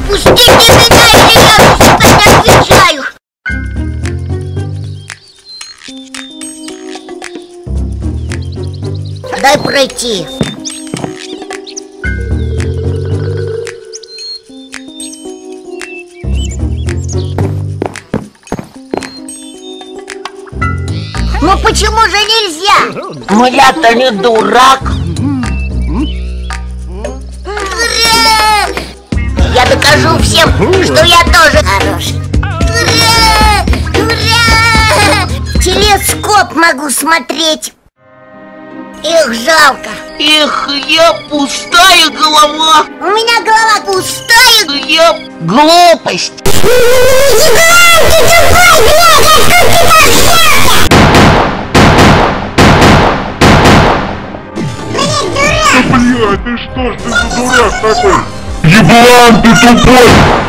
Пустите меня, или я за себя не отвечаю! Дай пройти. Ну почему же нельзя? Ну я-то не дурак. Ура! Я докажу всем, что я тоже хороший. Ура! Ура! В телескоп могу смотреть. Их жалко. Эх, я пустая голова. У меня голова пустая. Я глупость. Блядь, ты что ж ты за дурак такой? Еблан ты тупой!